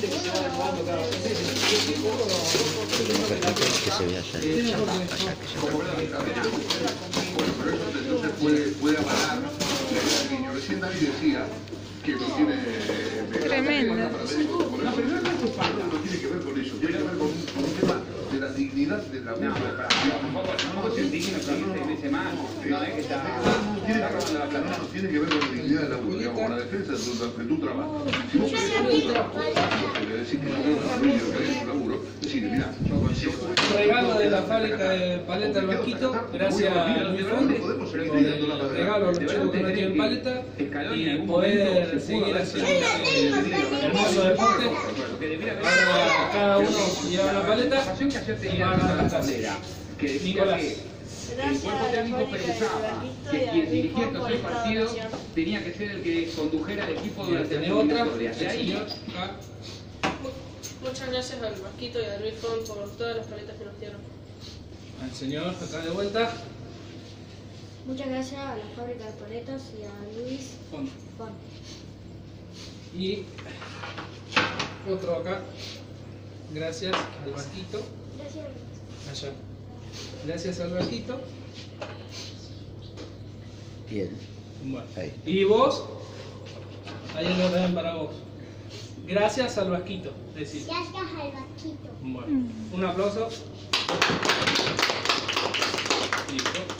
Que se vea allá. Bueno, pero eso puede avalar la idea del niño. Recién David decía que no tiene... Tremendo. No, pero no tiene que ver con eso, tiene que ver con un tema de la dignidad del laburo. No, si el digno se dice más, no es que está... No tiene que ver con la dignidad del laburo, digamos, con la defensa de tu trabajo. Si vos querés tu trabajo, le decís que no es un laburo, decirle, mirá, yo consigo... Regalo de la fábrica de paleta del Vasquito, gracias a Luis Fonte, regalo a los chicos que no tienen paleta y poder seguir haciendo este hermoso deporte. Ahora cada uno lleva una paleta y van a la casa. Nicolás. El cuerpo técnico pensaba que quien dirigía estos 6 partidos tenía que ser el que condujera el equipo durante la eliminatoria. De ahí, muchas gracias al Vasquito y a Luis Font por todas las paletas que nos dieron. Al señor, acá de vuelta. Muchas gracias a la fábrica de paletas y a Luis Font. Font. Y otro acá. Gracias al Vasquito. Gracias. Allá. Gracias al Vasquito. Bien. Bueno. Ahí. Y vos, ahí lo ven para vos. Gracias al Vasquito. Decir. Gracias al Vasquito. Bueno, un aplauso. Listo.